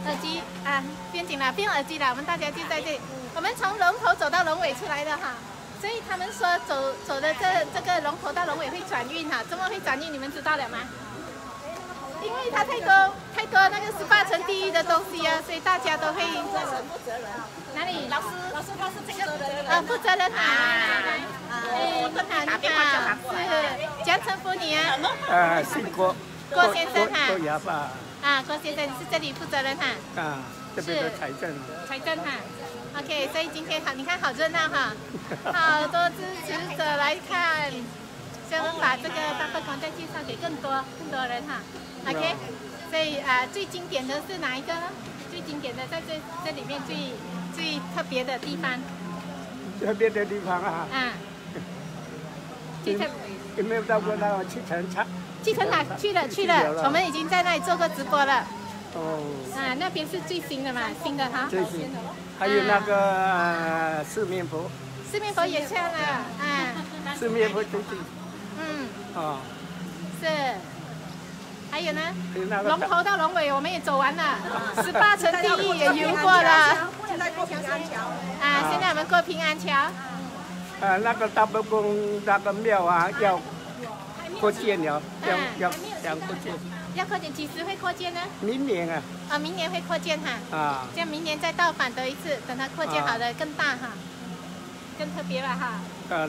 耳机啊，不用紧了，不用耳机了，我们大家就在这里。我们从龙头走到龙尾出来的哈，所以他们说走的这个龙头到龙尾会转运哈，怎么会转运？你们知道了吗？因为它太多那个18层地狱的东西啊，所以大家都会。 负责人。 哪里？ 老师他是负责人。 啊，负责人好，来。哎，你好，你好，是江城妇女啊。 姓郭。 郭先生哈。 郭牙爸。 啊，郭先生是这里负责人哈。 啊，这边的财政。 财政哈。OK， 所以今天好，你看好热闹哈，好多支持者来看，所以我们把这个大佛光再介绍给更多人哈。OK， 所以最经典的是哪一个呢？最经典的在这里面最特别的地方。 特别的地方啊。 啊。最特。 有没有到过那个七层塔？ 七层塔去了，我们已经在那里做过直播了。 哦。啊， 那边是最新的嘛，新的哈。 最新的。还有那个四面佛。 四面佛也上了，啊。 四面佛最近。 嗯。 哦。 是。还有呢？龙头到龙尾我们也走完了，18层地狱也游过了。 现在过平安桥。 啊，现在我们过平安桥。 那个大伯公那个庙啊，要扩建了，要扩建。 要扩建，几时会扩建呢？ 明年啊。 啊，明年会扩建哈。啊。这样明年再到访得一次，等它扩建好的更大哈，更特别了哈。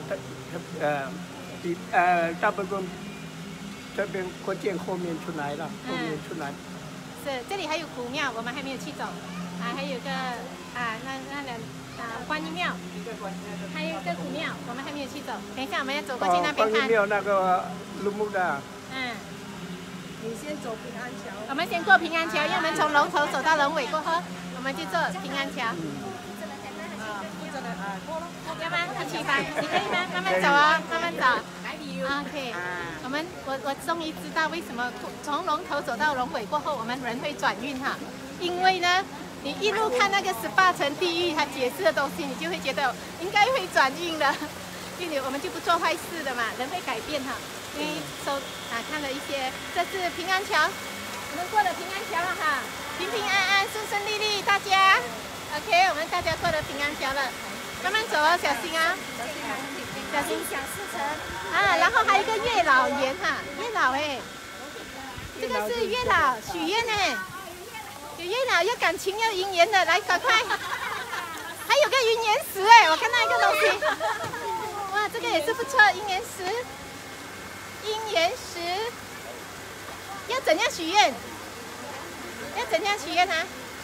大伯公这边扩建后面出来了，后面出来。 是，这里还有古庙，我们还没有去走。啊，还有个那两观音庙，还有一个古庙，我们还没有去走。等一下我们要走过去那边看。 观音庙那个绿木的。 嗯。 你先走平安桥。 我们先过平安桥，因为我们从龙头走到龙尾过后，我们就坐平安桥。要吗？一起吧，你可以吗？慢慢走哦，慢慢走。OK， 我终于知道为什么从龙头走到龙尾过后，我们人会转运哈。因为呢，你一路看那个18层地狱，它解释的东西，你就会觉得应该会转运的。因为我们就不做坏事的嘛，人会改变哈。因为看了一些，这是平安桥，我们过了平安桥了哈，平平安安，顺顺利利，大家。OK， 我们大家过了平安桥了，慢慢走哦，小心啊，小心小4层。 啊，然后还有一个月老岩哈，月老哎，这个是月老许愿哎，有月老要感情要姻缘的，来赶快，还有个姻缘石哎，我看到一个东西，哇，这个也是不错，姻缘石，姻缘石，要怎样许愿？要怎样许愿啊？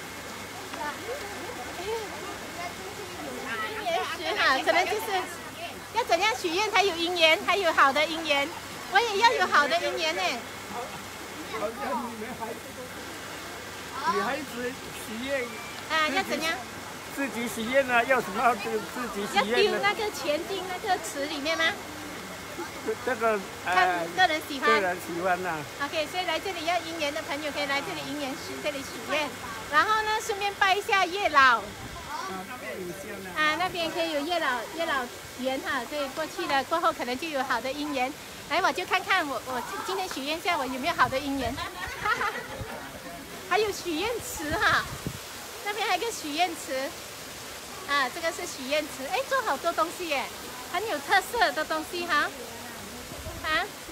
姻缘石哈，可能就是。要怎样许愿才有姻缘，才有好的姻缘？我也要有好的姻缘呢。 好像女孩子许愿。 啊，要怎样？ 自己许愿啊，要什么自己许愿？ 要丢那个钱进那个池里面吗？ 这个看个人喜欢。 个人喜欢呐。 OK， 所以来这里要姻缘的朋友可以来这里姻缘石这里许愿，然后呢，顺便拜一下月老。啊，那边可以有月老缘哈，所以过去了过后可能就有好的姻缘。来，我就看看我今天许愿下我有没有好的姻缘。哈哈，还有许愿池哈，那边还有个许愿池。啊，这个是许愿池，哎，做好多东西耶，很有特色的东西哈。啊，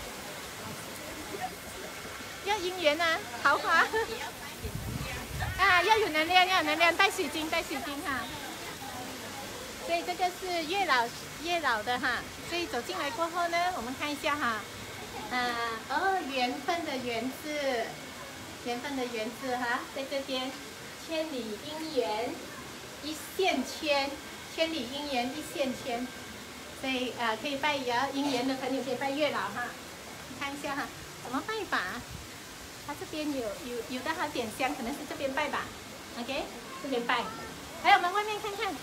要姻缘啊，桃花。啊，要有能量，要有能量，带水晶哈。所以这个是月老的哈。所以走进来过后呢，我们看一下哈。缘分的缘字哈，在这边，千里姻缘一线牵，千里姻缘一线牵。所以可以拜姻缘的朋友可以拜月老哈。你看一下哈，怎么拜法？它这边有的还有点香，可能是这边拜吧 ，OK， 这边拜。来，我们外面看看，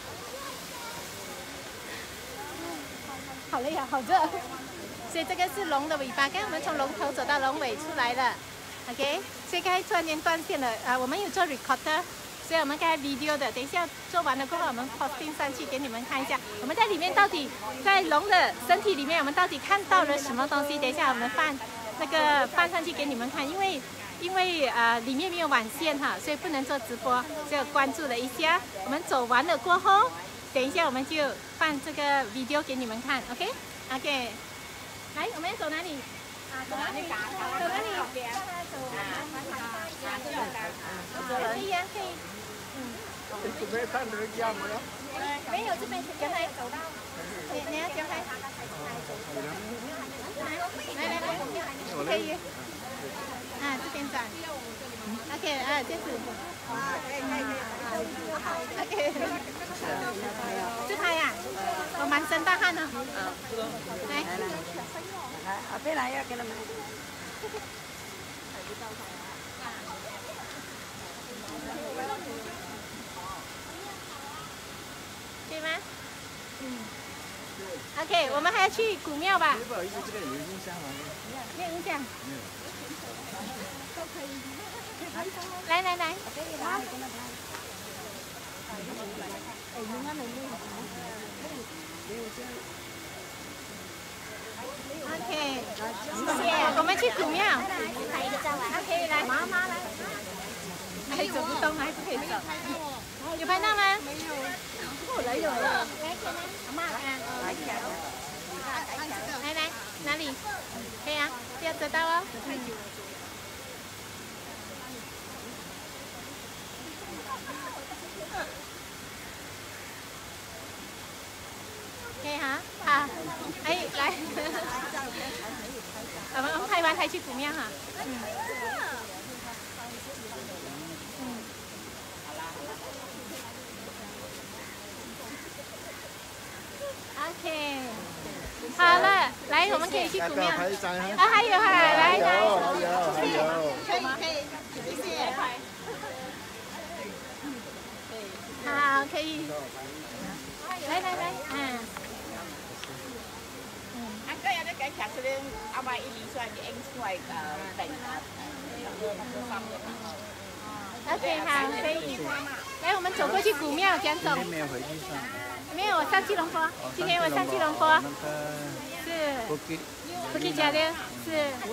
好累啊，好热。所以这个是龙的尾巴，刚刚我们从龙头走到龙尾出来了 ，OK。所以刚才突然间断线了我们有做 recorder， 所以我们刚才 video 的，等一下做完了过后，我们 posting 上去给你们看一下，我们在里面到底在龙的身体里面，我们到底看到了什么东西？等一下我们放上去给你们看，因为因为里面没有网线哈，所以不能做直播，就关注了一下。我们走完了过后，等一下我们就放这个 video 给你们看 ，OK？ 来，我们走哪里？走哪里？走哪里？可以呀，可以。 准备看人家没有？ 没有，这边刚才走到。你要讲开。来，可以。这边转。OK， 这样子。OK。自拍呀？我满身大汗呢。来。 别来呀，给他们。 可以吗？OK， 我们还要去古庙吧？ 不好意思，这个有音箱吗？ 没有音响。 没有。 都可以。来。OK， 谢谢。我们去古庙。OK， 来。妈妈来。还走不动，还不可以走。有拍到吗？没有。来，阿妈，来，哪里？可以啊，不要得到哦。可以哈，好，来，我们拍完才去古庙哈。OK， 好了，来，我们可以去古庙。还有来，可以，谢谢。好，可以。来， cái này cái chặt lên ao bài đi xoay cái anh xoay tỉnh OK， 好，可以。来，我们走过去古庙，这样走。 没有回去上。 没有，我上去龙坡。今天我上去龙坡。是。不给加的，是。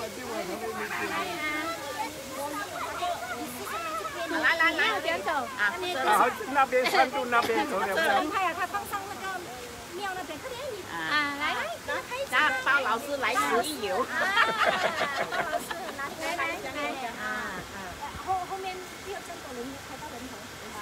来，这样走。 那边山路那边走了。 他放上那个庙那边，快点你。 来。 那包老师来食一游。 来。 后面第二站的人开到人头。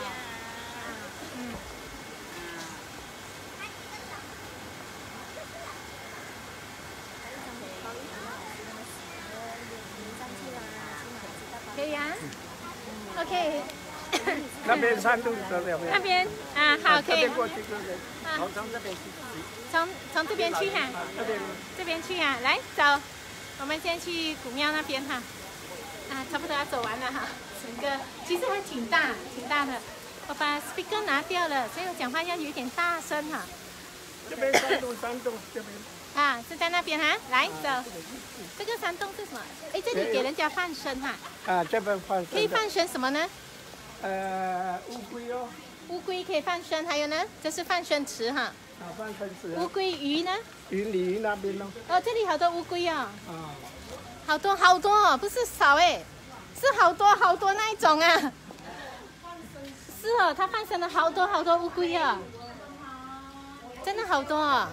可以啊。OK。 那边山路走了。 那边好，可以。 过去这边。从这边去。 从这边去哈。这边去哈，来走。我们先去古庙那边哈。差不多要走完了哈。整个其实还挺大的。我把 speaker 拿掉了，所以我讲话要有点大声哈。 这边山洞这边。 是在那边哈，来走。这个山洞是什么？这里给人家放生哈。 这边放生。 可以放生什么呢？ 乌龟哦。 乌龟可以放生，还有呢，这是放生池哈。 放生池。 乌龟鱼呢？ 鱼那边哦。 这里好多乌龟哦。好多哦，不是少是好多那一种啊。是哦，它放生了好多乌龟啊，真的好多哦。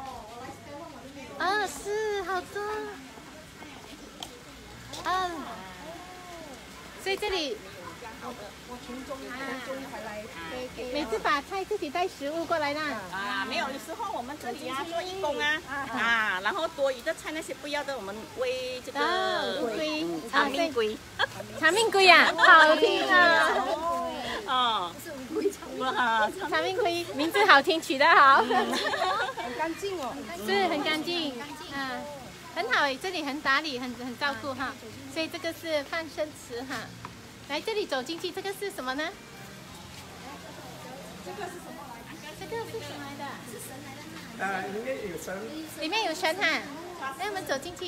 是好多。所以这里。每次把菜自己带食物过来呢。 没有，有时候我们这里做义工然后多余的菜那些不要的，我们喂这个乌龟， 长命龟。 长命龟呀，好听啊！ 是乌龟长命龟，名字好听，取得好。 很干净哦。 是很干净，很好这里很打理，很照顾哈。所以这个是放生池哈。来这里走进去，这个是什么呢？这个是什么来的？是神来的。 里面有神。 里面有神哈。来，我们走进去。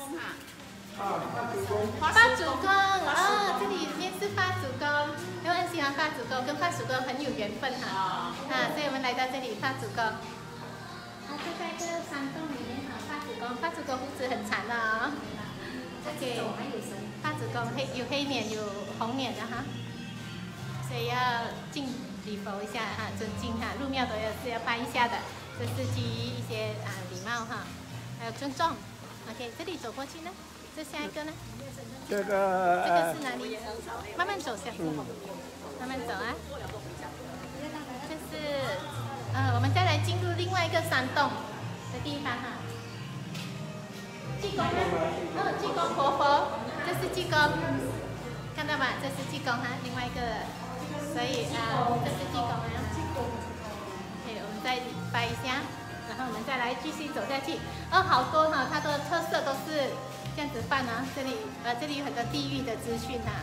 发主公这里面是发主公，因为很喜欢发主公，跟发主公很有缘分哈。所以我们来到这里发主公。就在这个山洞里面哈，发主公胡子很长的哦。 OK， 八子宫有黑脸有红脸的哈，所以要敬礼佛一下哈，尊敬哈，入庙都是要拜一下的，这是基于一些礼貌哈，还有尊重。OK， 这里走过去呢，这下一个呢？ 这个是哪里？慢慢走下去，慢慢走啊。这是我们再来进入另外一个山洞的地方哈。济公呢？济公活佛，这是济公，看到吗？这是济公哈，另外一个，所以这是济公啊。OK， 我们再拜一下，然后我们再来继续走下去。好多哈，它的特色都是这样子办啊。这里有很多地狱的资讯哈。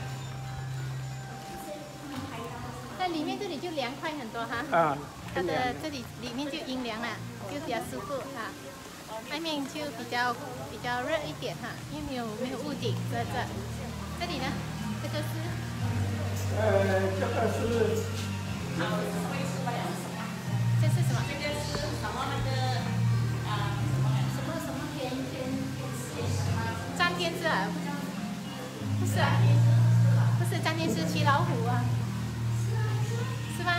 在里面这里就凉快很多哈。它的这里面就阴凉了，就比较舒服哈。外面就比较热一点哈，因为没有屋顶遮着。这里呢，这个是这个是这是什么？ 这个是什么那个什么天张天师啊？不是啊，不是张天师骑老虎啊？是吗？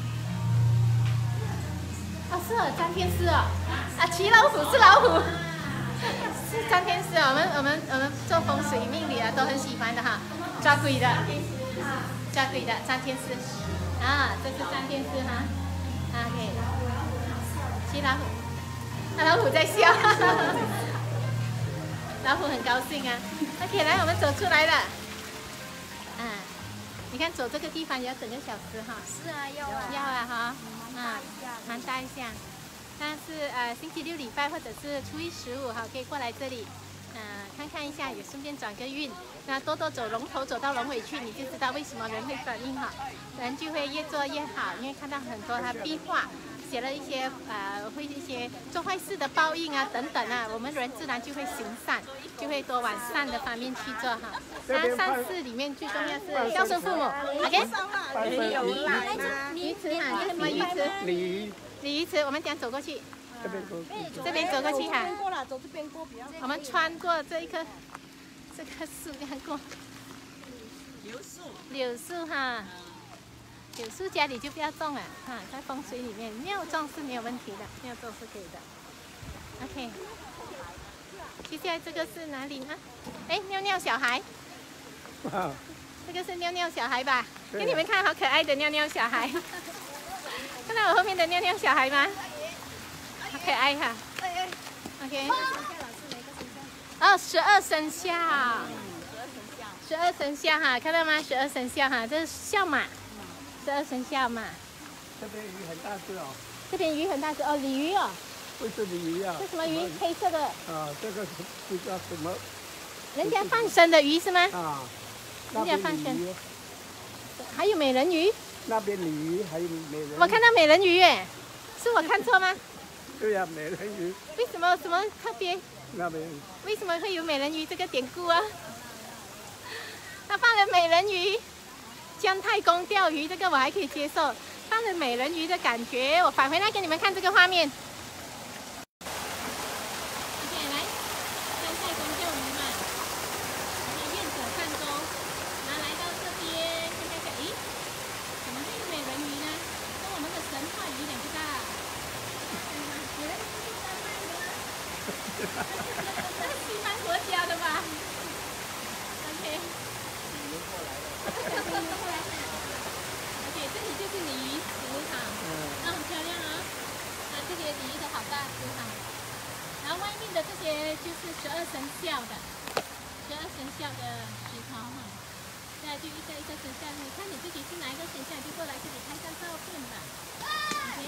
是张天师哦，骑老虎是老虎，是张天师。我们做风水命理都很喜欢的哈，抓鬼的张天师这是张天师哈，OK， 骑老虎，老虎在笑，老虎很高兴啊。OK， 来，我们走出来了，你看走这个地方也要整个小时哈。 是啊，要哈。蛮大一下，但是星期六礼拜或者是初一15哈，可以过来这里，看看一下，也顺便转个运。那多多走龙头走到龙尾去，你就知道为什么人会转运好，人就会越做越好。因为看到很多他壁画写了一些会一些做坏事的报应啊等等啊，我们人自然就会行善，就会多往善的方面去做哈。那善事里面最重要是孝顺父母 ，OK？ 鱼池哈，叫什么鱼池？鲤鱼池，我们讲走过去。这边走过去哈。 走这边过比较。 我们穿过这棵树干过。柳树哈，柳树家里就不要种了哈，在风水里面庙种是没有问题的，庙种是可以的。OK。接下来这个是哪里呢？尿尿小孩。这个是尿尿小孩吧？给你们看，好可爱的尿尿小孩。看到我后面的尿尿小孩吗？好可爱哈。OK。12生肖。12生肖哈，看到吗？12生肖哈，这是肖马。12生肖马。 这边鱼很大只哦。 这边鱼很大只哦，鲤鱼哦。 不是鲤鱼啊。 这什么鱼？黑色的。 这个是叫什么？ 人家放生的鱼是吗？人家放生。还有美人鱼。 那边鲤鱼还有美人鱼。 我看到美人鱼耶，是我看错吗？ 对呀，美人鱼。 为什么什么特别？ 那边。 为什么会有美人鱼这个典故啊？他放了美人鱼，姜太公钓鱼，这个我还可以接受。放了美人鱼的感觉，我返回来给你们看这个画面。西方国家的吧 ？OK。OK， 这里就是鲤鱼池哈，很漂亮啊。这些鲤鱼都好大只哈。然后外面的这些就是12生肖的，12生肖的石头哈。再来就一个一个生肖，你看你自己是哪一个生肖，就过来这里拍张照片吧。OK。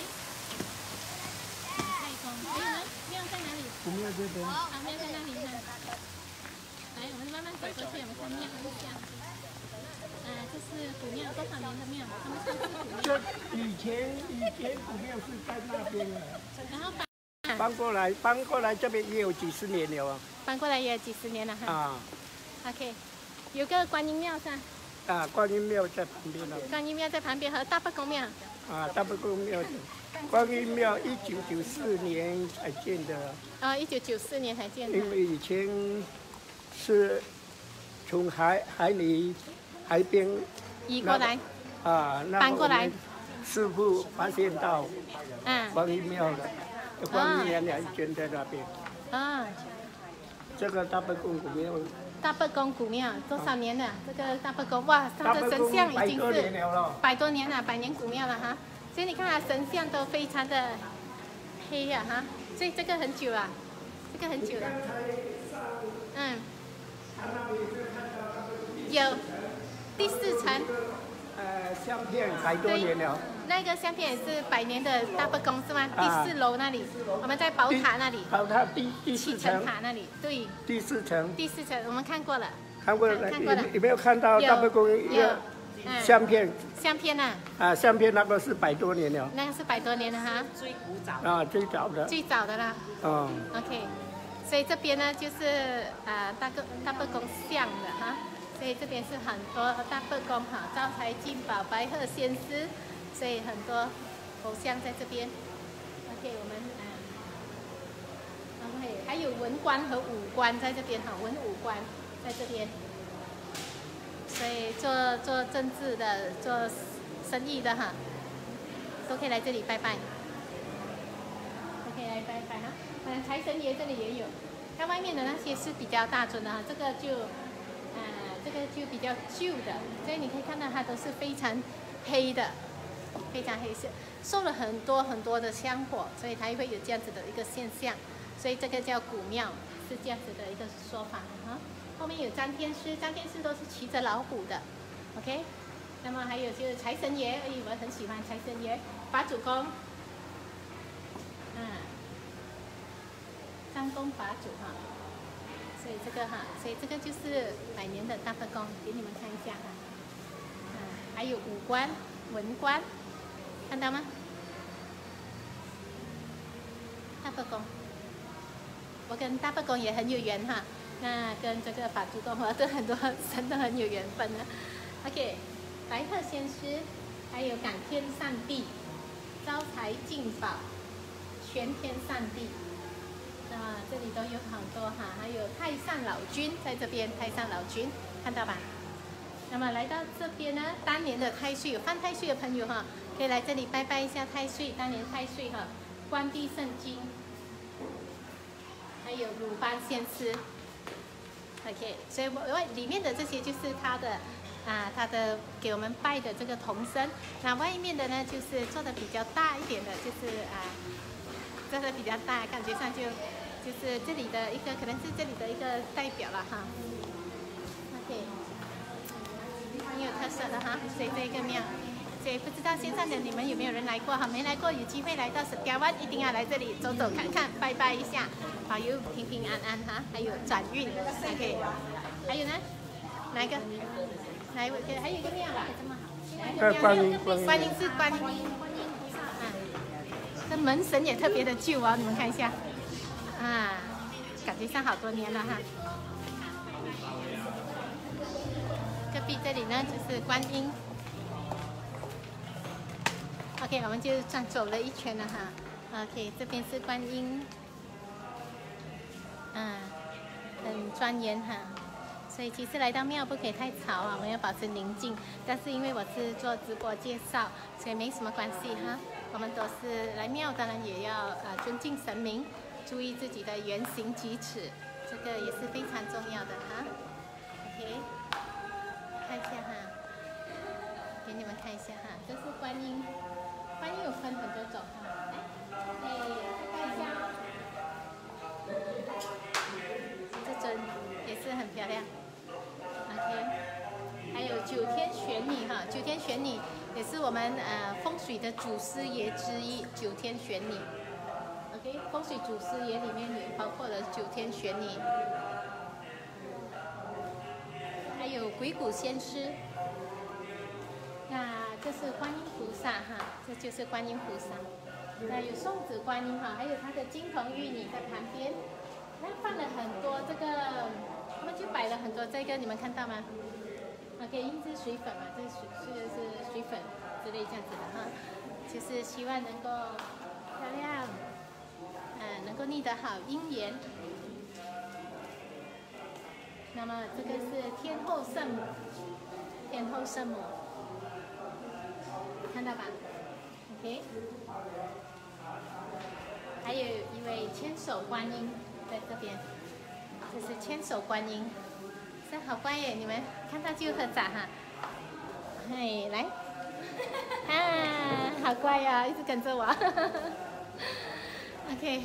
太空，还有呢？庙在哪里？ 庙这边。 庙在那里哈。来，我们慢慢走过去，我们看庙一下。这是古庙，多少年的庙？他们算是古庙。 这以前古庙是在那边的。 然后搬过来这边也有几十年了啊。 搬过来也有几十年了哈。OK， 有个观音庙是吧？ 观音庙在旁边了。 观音庙在旁边和大伯公庙。 大伯公庙。观音庙1994年才建的。 1994年才建的。 因为以前是从海里海边移过来， 搬过来。 师傅发现到观音庙的，观音娘娘捐在那边。这个大伯公古庙。 大伯公古庙多少年了？这个大伯公哇，他的神像已经是100多年了，100年古庙了哈。所以你看啊，神像都非常的黑呀哈，所以这个很久啊，这个很久了。有第4层。 相片100多年了。 那个相片也是100年的大伯公是吗？第4楼那里，我们在宝塔那里。 宝塔第4层。 7层塔那里，对。 第4层。 第4层，我们看过了。 看过了。有没有看到大伯公一个相片？ 相片啊。 相片那个是100多年了。 那个是100多年了哈。 最古早。 最早的。 最早的啦。OK， 所以这边呢就是大伯公像的哈。所以这边是很多大伯公哈，招财进宝、白鹤仙师，所以很多佛像在这边。OK， 我们OK， 还有文官和武官在这边哈，文武官在这边。所以做政治的、做生意的哈，都可以来这里拜拜。都可以来拜拜哈。财神爷这里也有，它外面的那些是比较大尊的哈，这个就比较旧的，所以你可以看到它都是非常黑的，非常黑色，受了很多很多的香火，所以它会有这样子的一个现象，所以这个叫古庙，是这样子的一个说法哈。后面有张天师，张天师都是骑着老虎的 ，OK。那么还有就是财神爷，我很喜欢财神爷，法主公，张公法主哈。所以这个就是100年的大伯公，给你们看一下哈。还有武官、文官，看到吗？大伯公，我跟大伯公也很有缘哈。那跟这个法主公和这很多神都很有缘分呢。OK， 白鹤仙师，还有感天上帝、招财进宝、玄天上帝。这里都有很多哈，还有太上老君在这边，太上老君看到吧？那么来到这边呢，当年的太岁，有犯太岁的朋友哈，可以来这里拜拜一下太岁，当年太岁哈，关帝圣经，还有鲁班仙师 ，OK， 所以里面的这些就是他的给我们拜的这个童身，那外面的呢就是做的比较大一点的，就是做的比较大，感觉上就是这里的一个，可能是这里的一个代表了哈。OK， 很有特色的哈，所以这个庙，所以不知道线上的你们有没有人来过哈？没来过有机会来到石雕湾，一定要来这里走走看看，拜拜一下，保佑平平安安哈，还有转运 ，OK。还有呢，哪一个？还有一个庙啦， 观音是观音。这门神也特别的旧哦，你们看一下，感觉上好多年了哈。隔壁这里呢就是观音。OK， 我们就走了一圈了哈。OK， 这边是观音，很庄严哈。所以其实来到庙不可以太吵啊，我们要保持宁静。但是因为我是做直播介绍，所以没什么关系哈。我们都是来庙，当然也要尊敬神明，注意自己的言行举止，这个也是非常重要的哈。OK， 看一下哈，给你们看一下哈，这是观音，观音有分很多种哈。看一下，这尊也是很漂亮。OK， 还有9天玄女哈，9天玄女也是我们风水的祖师爷之一，9天玄女。OK， 风水祖师爷里面也包括了9天玄女，还有鬼谷先师。那这是观音菩萨哈，这就是观音菩萨。那有送子观音哈，还有它的金童玉女在旁边。那放了很多这个，他们就摆了很多这个，你们看到吗？ OK， 因为这是水粉嘛，这是水粉之类这样子的哈，就是希望能够漂亮，能够立得好姻缘。 那么这个是天后圣母，天后圣母，看到吧 ？OK。还有一位千手观音在这边，这是千手观音，这好乖耶！你们看到就合掌哈。嘿，来，啊，好乖呀，一直跟着我。OK。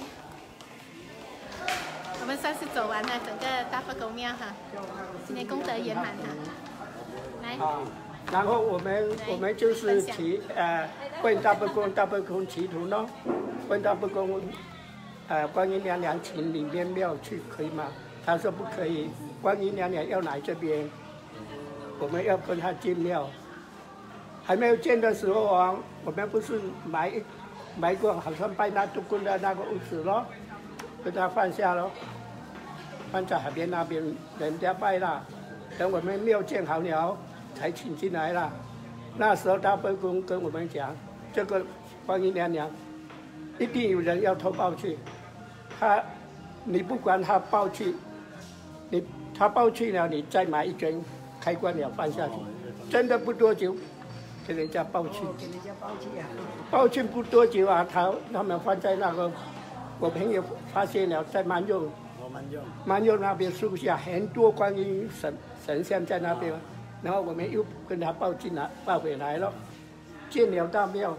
我们算是走完了整个大佛宫庙哈，今天功德圆满哈。来， 然后我们就是问大佛宫祈祷咯，问大佛宫观音娘娘请里面庙去可以吗？他说不可以，观音娘娘要来这边，我们要跟她进庙。还没有建的时候啊，我们不是埋过，好像拜那杜公的那个屋子咯。跟他放下咯，放在海边那边，人家拜了，等我们庙建好了，才请进来了。那时候大佛宫跟我们讲，这个观音娘娘一定有人要偷抱去，你不管他抱去，他抱去了，你再买一根，开关了放下去，真的不多久，给人家抱去。抱去不多久啊，他们放在那个。我朋友发现了，在曼佑那边树下很多观音神像在那边，然后我们又跟他抱回来了，建了大庙，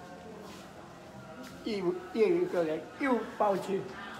又有一个人又抱去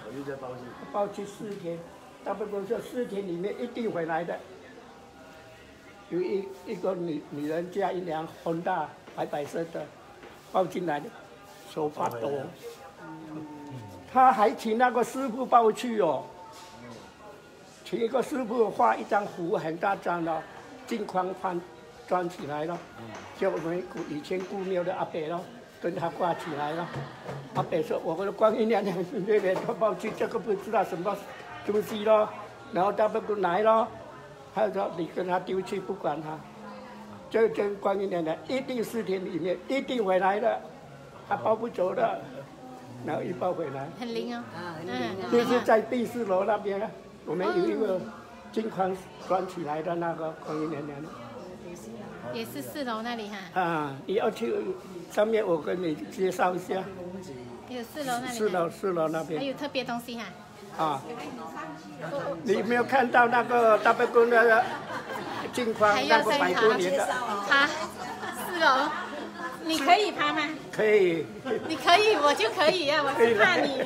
4天，大部分说4天里面一定回来的，有一个女人加一辆Honda白色的抱进来的，手发抖。他还请那个师傅抱去哦，请一个师傅画一张符很大张的，镜框装起来了，就我们以前顾庙的阿伯咯，跟他挂起来了。阿伯说：“我的观音娘娘那边他抱去，这个不知道什么东西咯。”然后他不来咯，他说：“你跟他丢去，不管他。”这观音娘娘一定4天里面一定回来的，他抱不走的。然后一抱回来， 很灵哦。 就是在第4楼那边，我们有一个镜框装起来的那个观音娘娘。 也是4楼那里哈。 你要去上面，我跟你介绍一下。 有4楼那里。 4楼那边。 还有特别东西哈。你没有看到那个大佛宫的镜框，那个100多年的。 爬4楼。你可以爬吗？ 可以。 你可以，我就可以啊！我是怕你。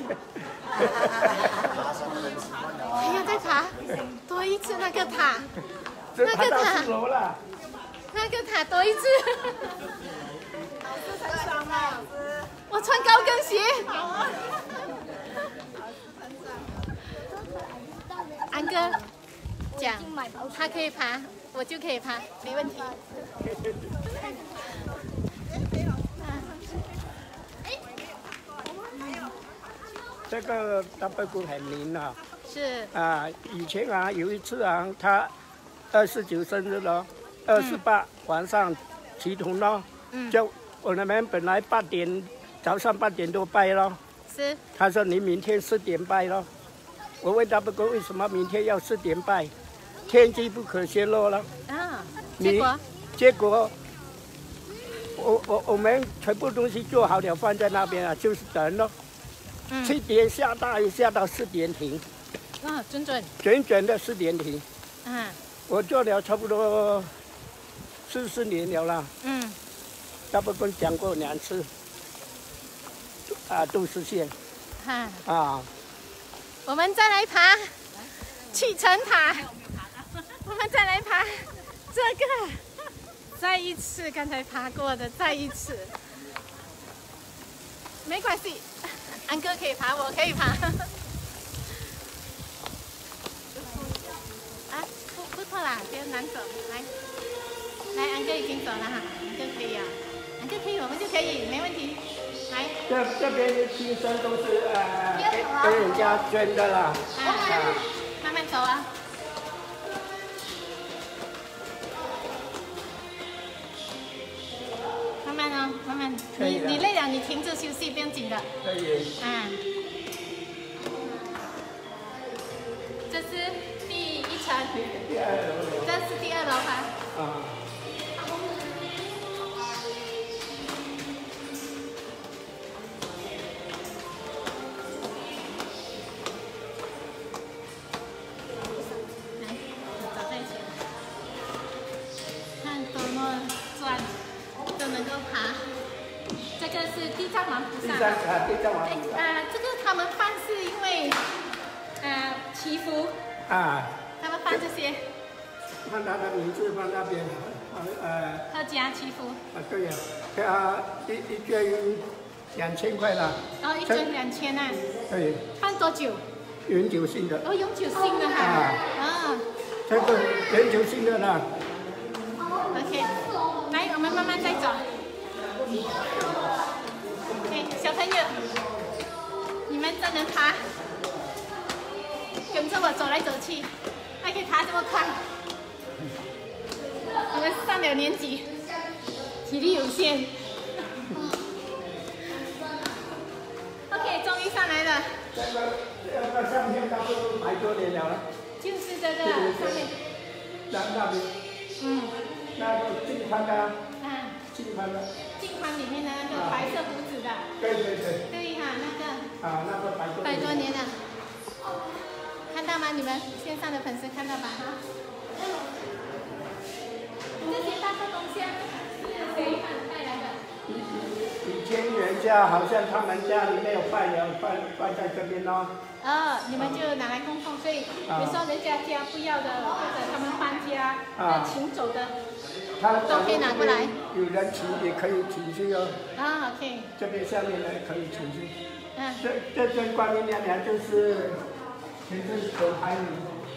还要再爬多一次那个塔， 那个塔4楼了。 那个塔多一次。我穿高跟鞋。安哥讲，他可以爬，我就可以爬，没问题。 这个大佛宫很灵啊。 是。 以前有一次他29生日了，28晚上祈祷了，就我们本来早上8点多拜了。 是。 他说你明天4点拜了。我问大佛宫为什么明天要4点拜？天机不可泄露了。结果我们全部东西做好了放在那边就是等了。7点下大雨，下到4点停。准的4点停。我做了差不多40年了啦。大佛宫讲过2次，都实现。 我们再来爬启程塔，我们再来爬这个，再一次刚才爬过的，再一次，没关系。安哥可以爬，我可以爬。不错啦，不要难走。来，安哥已经走了哈，安哥可以啊，安哥可以，我们就可以，没问题。来， 这边的亲生都是给人家捐的啦。 慢慢走啊。慢慢哦，慢慢。你累了，你停着休息，不用紧的。 可以。 这是第1层。 第2楼。 这是第2楼吧？ 啊。 来，走在前，看多么转就能够爬。这个是地藏王菩萨。 地藏王菩萨。 这个他们放是因为祈福。啊。他们放这些。 放他的名字放那边， 阖家祈福。 对呀，一卷2000块了。 哦，一卷2000啊。 对。 放多久？ 永久性的。 哦，永久性的哈。啊。 这个永久性的呢。 OK， 来，我们慢慢再走。OK， 小朋友，你们真能爬，跟着我走来走去，还可以爬这么快。我们上了年纪，体力有限。OK， 终于上来了。 这个上面差不多100多年了。 就是这个上面。 那边。嗯。那个镜框的。镜框的。 镜框里面的那个白色胡子的。 对对对。 对哈，那个。 那个 100多年了。看到吗？你们线上的粉丝看到吧？哈。这些大佛铜像是谁带来的？ 以前人家好像他们家里没有拜了，放在这边哦。 你们就拿来供奉，所以有时候人家家不要的，或者他们搬家要请走的，都可以拿过来。 有人请也可以请去哦。 OK。 这边下面的可以请去。这尊观音娘娘就是前阵子排名。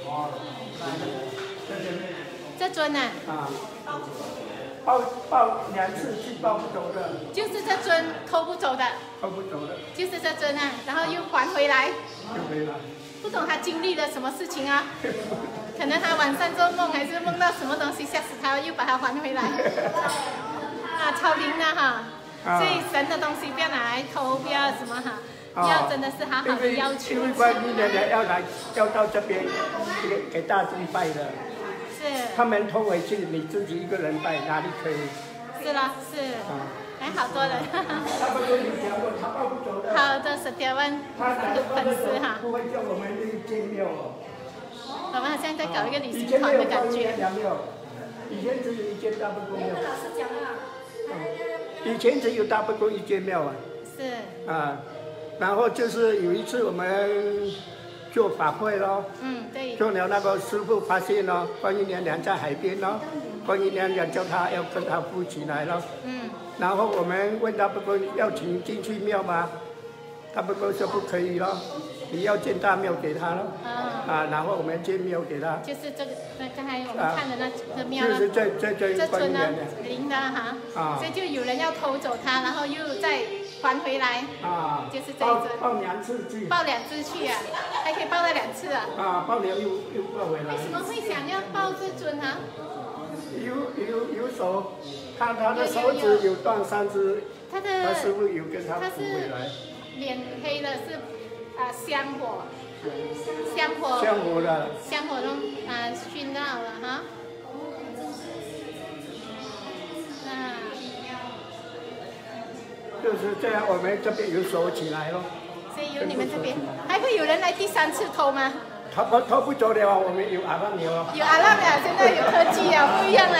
这尊呢？ 抱2次去抱不走的。 就是这尊偷不走的。 偷不走的。 就是这尊啊，然后又还回来。 又回来。 不懂他经历了什么事情啊？可能他晚上做梦，还是梦到什么东西吓死他，又把它还回来。超灵的哈。所以神的东西不要拿来偷，不要什么哈。要真的是好好的要求。 因为观音娘娘要到这边给大众拜的。 是。 他们偷回去，你自己一个人拜哪里可以？ 是了，是。还好多人。 他们跟你讲过，他抱不走的。 好的，10多万粉丝哈。 不会叫我们去见庙哦。 我们好像在搞一个旅行团的感觉。 以前只有一间大悲宫庙。 老师讲了。 以前只有大悲宫一间庙啊。 是。 然后就是有一次我们做法会咯， 对。 做了那个师傅发现咯，观音娘娘在海边咯，观音娘娘叫他要跟他扶起来咯。然后我们问他不过要请进去庙吗？他不过说不可以咯，你要建大庙给他咯。然后我们建庙给他。 就是这个，刚才我们看的那个庙就是这尊呢，灵的哈。所以就有人要偷走它，然后又再还回来。就是这一尊。 抱2次去。 抱2次去啊，还可以抱到2次啊。 抱了又抱回来。 为什么会想要抱这尊啊？ 有手，他的手指有断3只，他师傅有跟他扶回来。 脸黑的是香火中熏到了哈。 就是这样，我们这边有锁起来咯。 所以有你们这边，还会有人来第3次偷吗？ 偷不走的话，我们有阿浪牛哦。 有阿浪了，现在有科技啊，不一样了。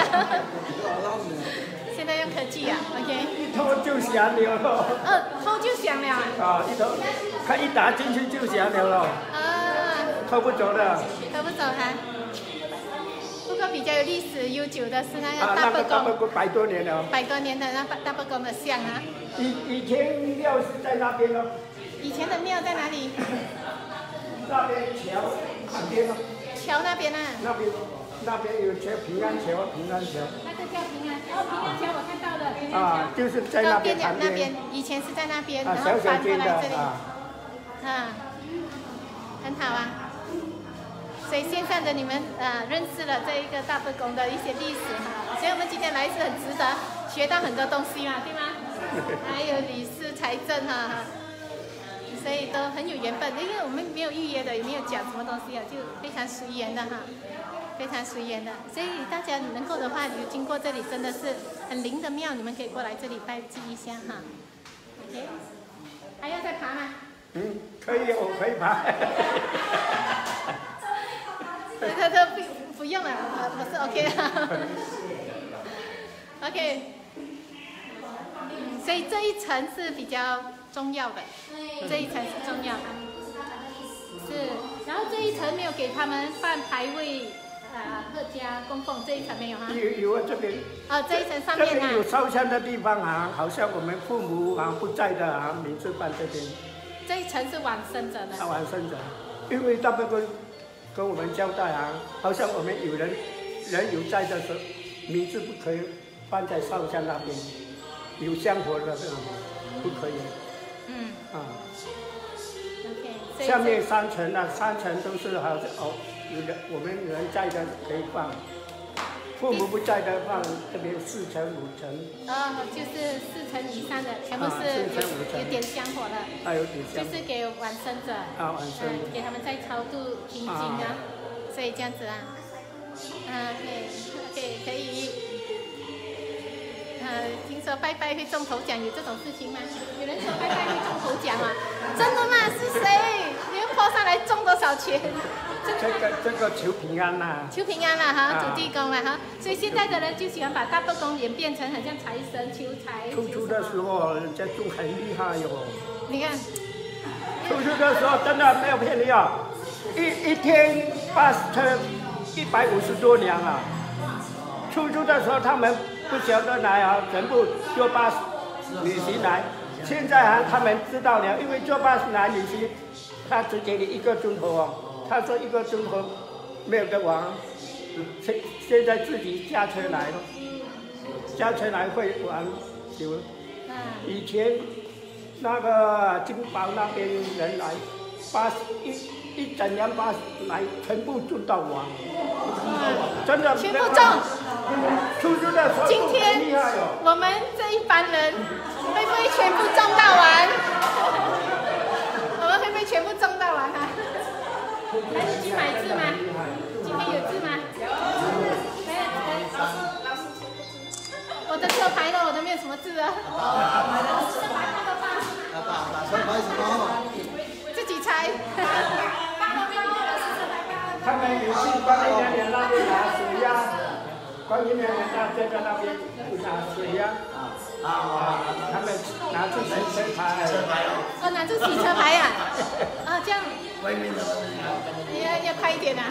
现在用科技啊 ，OK。 一偷就响了咯。 偷就响了啊。 一偷，他一打进去就响了咯。偷不走的。 偷不走他。不过比较有历史悠久的是那个大伯公 ，100多年了。 100多年的那大伯公的像啊。 以前庙是在那边咯。 以前的庙在哪里？ 那边桥旁边咯。 桥那边啊？ 那边有桥，平安桥。 那个叫平安，平安桥我看到了。 就是在那边旁边。 那边以前是在那边，然后搬过来这里。很好啊。所以线上的你们认识了这一个大伯公的一些历史哈，所以我们今天来是很值得，学到很多东西嘛，对吗？还有理事财政哈。所以都很有缘分，因为我们没有预约的，也没有讲什么东西啊，就非常随缘的哈。 非常随缘的，所以大家能够的话，有经过这里真的是很灵的庙，你们可以过来这里拜祭一下哈。OK， 还要再爬吗？ 可以，我可以爬。 他不用了，我是 OK 的。OK， 所以这一层是比较重要的，这一层是重要的。是，然后这一层没有给他们办牌位。客家供奉这一层没有哈？ 有啊，这边。 这一层上面啊。 这边有烧香的地方啊，好像我们父母不在的名字办这边。 这一层是往生者的。 往生者，因为大部分跟我们交代好像我们有人有在的时候，名字不可以放在烧香那边，有香火的不可以。OK。下面3层3层都是好像我们人在的可以放，父母不在的放这边4层5层。 就是4层以上的全部是有点香火的。有点香。就是给往生者。往生者。给他们在超度听经啊，所以这样子啊。OK， 可以。听说拜拜会中头奖，有这种事情吗？有人说拜拜会中头奖啊？真的吗？是谁？你们抛上来中多少钱？ 这个求平安啦， 求平安啦哈，土地公啦哈，所以现在的人就喜欢把大伯公演变成很像财神求财。出的时候人家就很厉害哟。 你看， 出的时候真的没有骗你一天80车150多辆啊。出的时候他们不晓得来全部坐巴士旅行来。现在他们知道了，因为坐巴士来旅行，他只给你1个钟头他说1个钟头没有得玩，现在自己驾车来了，驾车来会玩酒。以前那个金宝那边人来，一整辆巴士来，全部中到完，真的全部中。 出去的时候今天我们这一班人会不会全部中到完？我们会不会全部中到完哈？来得及买字吗？今天有字吗？我的车牌了，我都没有什么字啊。自己猜。 他们有去观音娘娘那边拿水呀，观音娘娘大街在那边拿水呀。他们拿出洗车牌。 拿出洗车牌呀？这样。要快一点啊！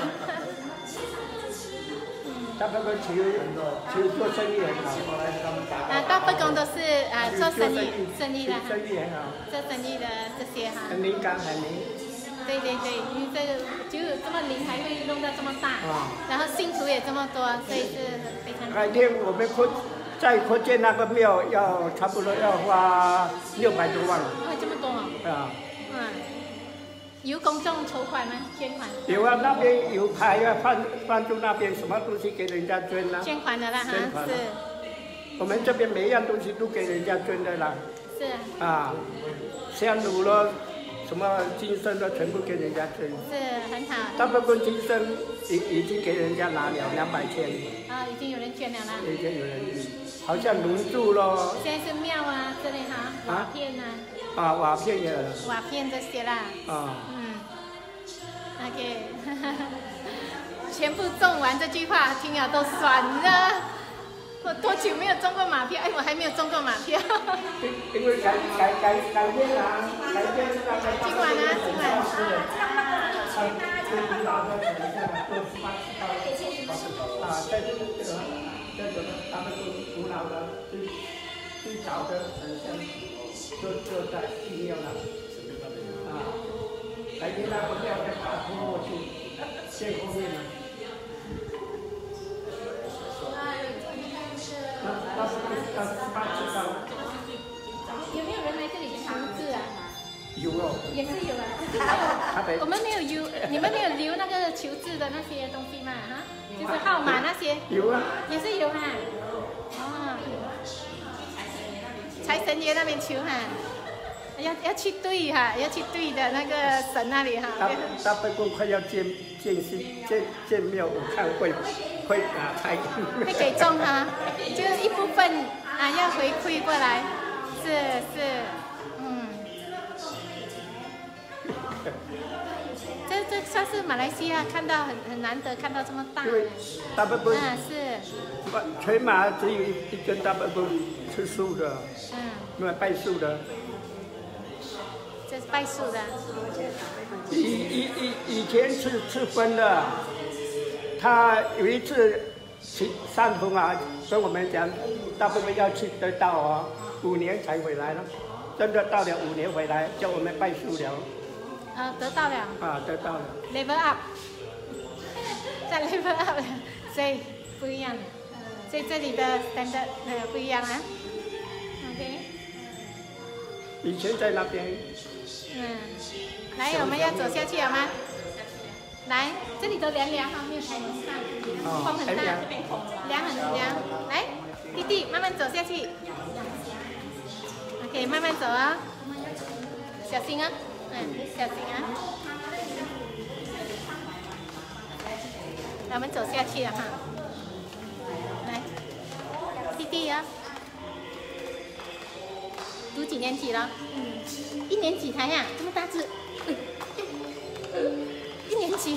大伯公求做生意很好。 大伯公都是做生意的哈。 生意很好。 做生意的这些哈。 很灵感，很灵。 对，因为这个就这么灵，还会弄到这么大，然后信徒也这么多，所以是非常。 改天我们在扩建那个庙差不多要花600多万了。 这么多有公众筹款吗？捐款？ 有啊，那边有牌放住那边什么东西给人家捐啦。 捐款的啦哈，是。 我们这边每一样东西都给人家捐的啦。是。香炉咯，什么金身的全部给人家捐。 是，很好。 大部分金身已经给人家拿了200千。 已经有人捐了啦。 已经有人捐，好像龙柱咯。 现在是庙这里瓦片瓦片也有。 瓦片这些啦。OK， 全部中完这句话听了都爽了。我多久没有中过马票？我还没有中过马票。 因为改天今晚今晚。 在这个他们都古老的最早的神像就在寺庙那里。改天那个庙再把它拖过去，最后面了。 有没有人来这里求字啊？ 有哦。 也是有我们没有留，你们没有留那个求字的那些东西嘛？就是号码那些。 有啊。 也是有财神爷那边求要去对哈，要去对的那个神那里哈。 大伯公快要建庙，我看会才会给中哈，就是一部分啊要回馈过来，是，这算是马来西亚看到很难得看到这么大。 因为大伯公是。 全马只有一个大伯公吃素的，没有拜素的。 这是拜素的。 以前是吃荤的，他有一次去上峰啊，跟我们讲，大伯公要去得到哦，5年才回来了，真的到了5年回来，叫我们拜素了。 得到了。 得到了。 Level up， 在 level up 了，所以不一样。所以这里的 standard 不一样啊。OK。 以前在那边。 来，我们要走下去了吗？来，这里都凉哈，没有太阳晒，风很大，凉很凉。来，弟弟慢慢走下去。OK， 慢慢走啊，小心啊，小心啊。我们走下去了哈。来，弟弟啊，读几年级了？1年级才呀，这么大只。1年级。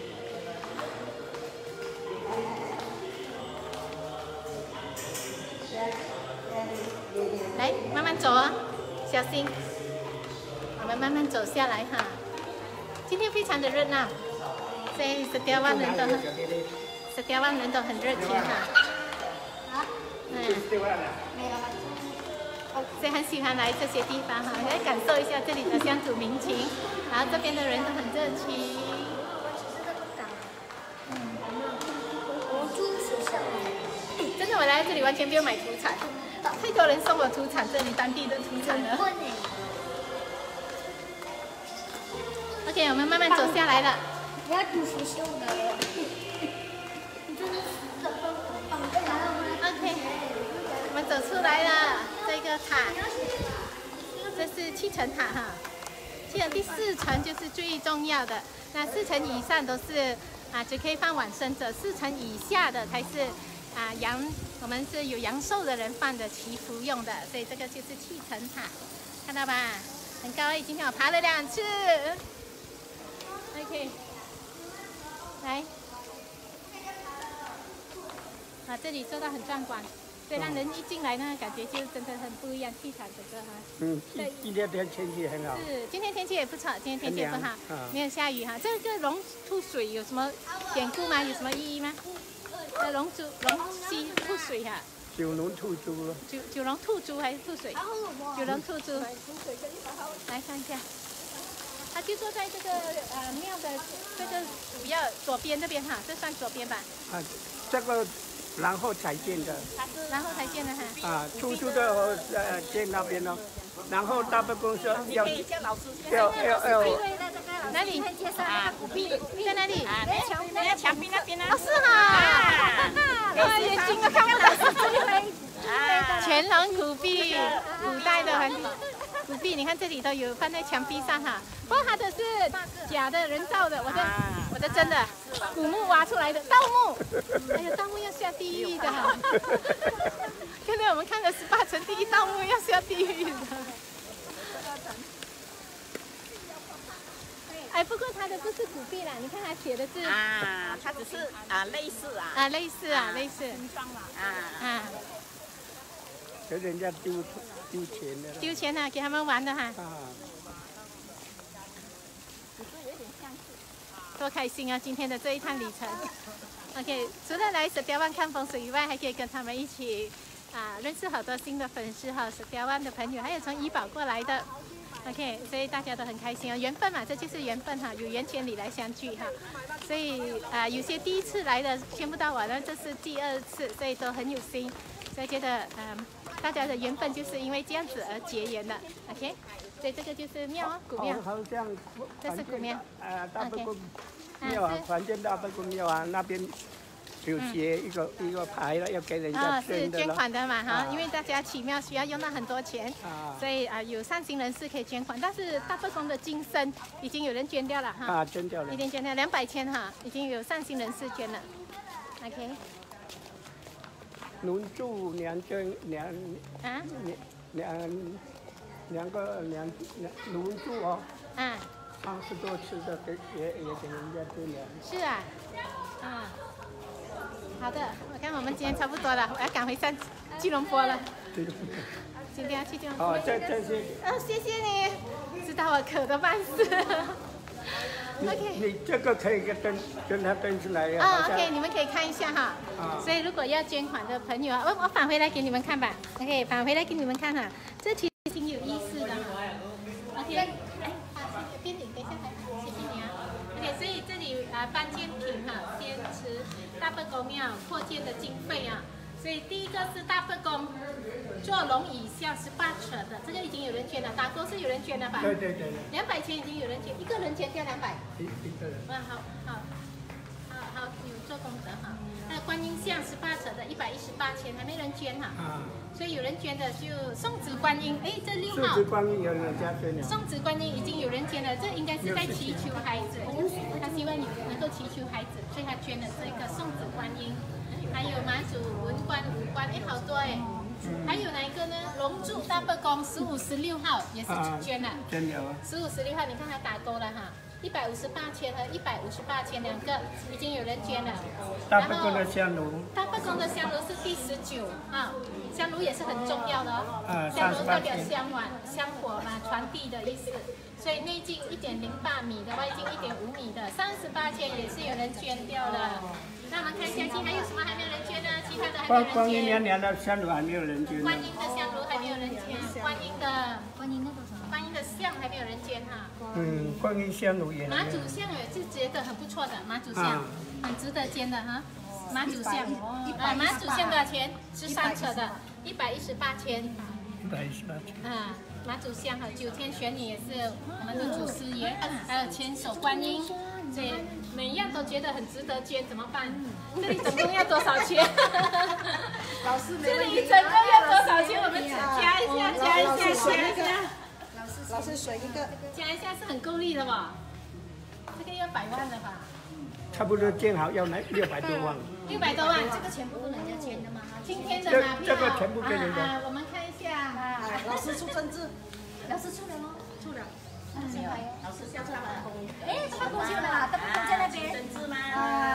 来，慢慢走啊，小心。我们慢慢走下来哈。今天非常的热闹，所以Setia Wan人都很热情哈。所以很喜欢来这些地方哈，来感受一下这里的乡土民情，然后这边的人都很热情。真的，我来这里完全不用买土产，太多人送我土产，这里当地的土产了。OK， 我们慢慢走下来了。 你要读学校的。你真的是绑在哪了 OK， 我们走出来了，这个塔，这是7层塔哈。记得第4层就是最重要的，那4层以上都是只可以放往生者，4层以下的才是我们是有阳寿的人放的祈福用的，所以这个就是7层塔，看到吧？很高兴，今天我爬了2次。OK， 来，这里做到很壮观，所以让人一进来呢，感觉就真的很不一样，气场整个哈。 今天天气很好。 是，今天天气也不错，今天天气也不好，没有下雨哈。这个龙吐水有什么典故吗？有什么意义吗？龙溪吐水哈。 九龙吐珠。 九龙吐珠还是吐水？九龙吐珠。来看一下。他就坐在这个庙的这个主要左边那边哈，这算左边吧？ 这个然后才建的。 然后才建的哈。 出租的建那边哦，然后大伯公说要哪里？ 古币在哪里？ 那墙壁那边呢？ 是哈。眼睛都看不到。乾隆古币，古代的皇帝。古币，你看这里都有放在墙壁上哈，不过它的是假的人造的，我的真的古墓挖出来的盗墓，哎呀，盗墓要下地狱的哈。刚才我们看的18层地狱盗墓要下地狱的。哎，不过它的不是古币啦，你看它写的是它只是类似类似形状啦给人家丢钱的。 丢钱啊，给他们玩的哈。多开心啊！今天的这一趟旅程。OK， 除了来Setia Wan看风水以外，还可以跟他们一起认识好多新的粉丝哈，Setia Wan的朋友，还有从怡保过来的。OK， 所以大家都很开心啊，缘分嘛，这就是缘分哈，有缘千里来相聚哈。所以有些第一次来的见不到我了，这是第2次，所以都很有心。所以觉得大家的缘分就是因为这样子而结缘的。OK， 所以这个就是庙哦，古庙。 好像这是古庙。 大伯公庙啊，环境大伯公庙啊，那边有写一个牌了，要给人家是捐款的嘛哈， 啊因为大家奇妙需要用到很多钱，所以有善心人士可以捐款，但是大伯公的金身已经有人捐掉了哈， 捐掉了， 已经捐掉200千哈，已经有善心人士捐了 ，OK。 农助2捐两个农助哦，30多次的也给人家捐了。 是啊，好的，我看我们今天差不多了，我要赶回上吉隆坡了。今天要去吉隆坡。 哦，这些。 谢谢你，知道我渴得半死。OK。 你这个可以跟他登出来呀。OK， 你们可以看一下哈。所以如果要捐款的朋友啊，我返回来给你们看吧。OK， 返回来给你们看哈，这其实挺有意思的。OK， 边领，等一下来，谢谢你啊。OK， 所以这里搬建品哈，坚持大伯公庙扩建的经费啊。所以第一个是大伯公坐龙椅像18尺的，这个已经有人捐了，打勾是有人捐了吧？ 对。 200钱已经有人捐，一个人捐掉200。 一个人。 哇，好，有做功德哈。那观音像18尺的118钱，还没人捐哈。所以有人捐的就送子观音，哎，这6号。 送子观音有人家捐了。 送子观音已经有人捐了，这应该是在祈求孩子，他希望你能够祈求孩子，所以他捐了这个送子观音。还有马祖文官、武官，哎，好多哎。还有哪一个呢？龙柱大伯公15、16号也是捐了。 捐了。 15、16号，你看他打勾了哈，158千和158千2个已经有人捐了。 大伯公的香炉。大伯公的香炉是第19啊，香炉也是很重要的哦。香炉代表香碗、香火嘛，传递的意思。所以内径1.08米的，外径1.5米的，38千也是有人捐掉了。那我们看一下，还有什么还没有人捐呢？其他的还没有人捐。 观音娘娘的香炉还没有人捐。 观音的香炉还没有人捐，观音那个什么？观音的像还没有人捐哈。 观音香炉也。 马祖像也是觉得很不错的，马祖像很值得捐的哈。马祖像，马祖像多少钱？13尺的，118千。 118千。 马祖像和9天玄女也是我们的祖师爷，还有千手观音，所以每一样都觉得很值得捐，怎么办？这里总共要多少钱？ 老师， 这里总共要多少钱？我们加一下。 老师水一个。 加一下是很够力的吧？这个要100万了吧？ 差不多建好要600多万。 600多万， 这个全部人家捐的吗？ 今天的马票。 这个全部给人家。 我们看一下。 老师出政治。老师出了吗？出了。老师下出来了。哎，大伯公去了，大伯公在那边。政治吗？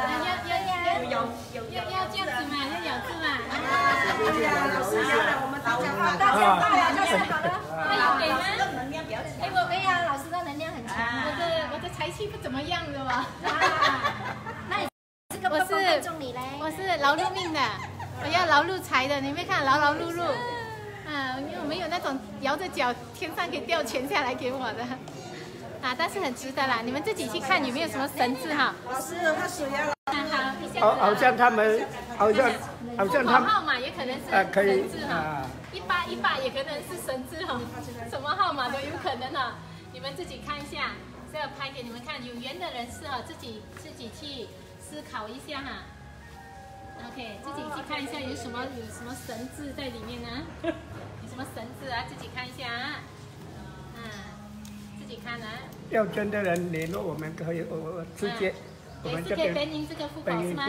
要这样子嘛，要有字嘛。 老师教了我们大家话，大家话呀，就是好了。 那有给吗？ 能量比较强。我没呀，老师的能量很强。 我的财气不怎么样的嘛。 那你这个伯公看中你嘞？ 我是劳碌命的，我要劳碌财的，你没看劳劳碌碌。因为我没有那种摇着脚天上可以掉钱下来给我的，但是很值得啦，你们自己去看有没有什么神字哈。 老师，他水呀。 好像他们，好像他们号码也可能是神字哈，1818也可能是神字哈，什么号码都有可能哈，你们自己看一下，这个拍给你们看，有缘的人士哈，自己去思考一下哈。OK， 自己去看一下有什么神字在里面呢？有什么神字啊？自己看一下啊。自己看啊。要捐的人联络我们可以，我直接。 我们这边。编您这个户口是吗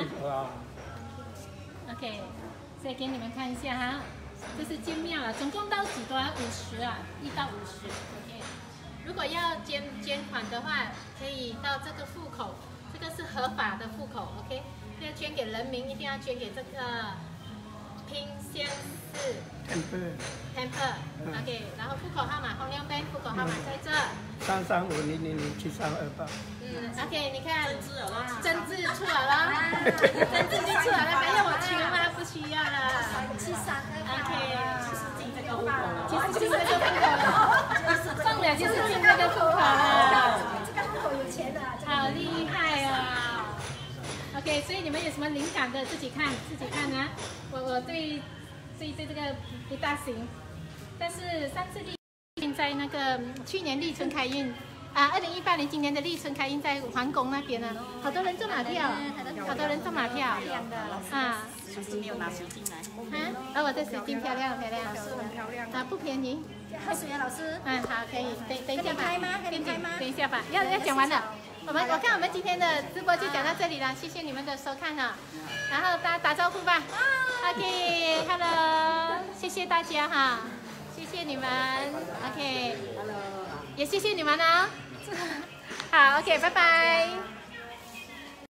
？OK。 再给你们看一下哈，这是建庙啊，总共到几多？50啊，1到50。OK。如果要捐款的话，可以到这个户口，这个是合法的户口 ，OK。要捐给人民，一定要捐给这个拼香寺 temple，OK， 然后户口号码，洪亮班户口号码在这 ，33500073288。 OK， 你看，真字出来了，真字就出来了，还要我求吗？不需要了。OK， 进这个户口了，其实进这个户口了，中了就是进这个户口了。 这个户口有钱的， 好厉害啊！ OK， 所以你们有什么灵感的自己看啊。我对这个不大行，但是上次现在那个去年立春开运 2018年今年的立春开运在皇宫那边呢，好多人坐马票，好多人坐马票，啊。 老师，你有拿水晶来？ 我的水晶漂亮漂亮，啊不便宜。 喝水啊，老师。 好，可以，等一下吧。等一下吧，要讲完了。我看我们今天的直播就讲到这里了，谢谢你们的收看哈。然后大家打招呼吧。OK，Hello， 谢谢大家哈，谢谢你们。OK， 也谢谢你们哦。好 ，OK， 拜拜。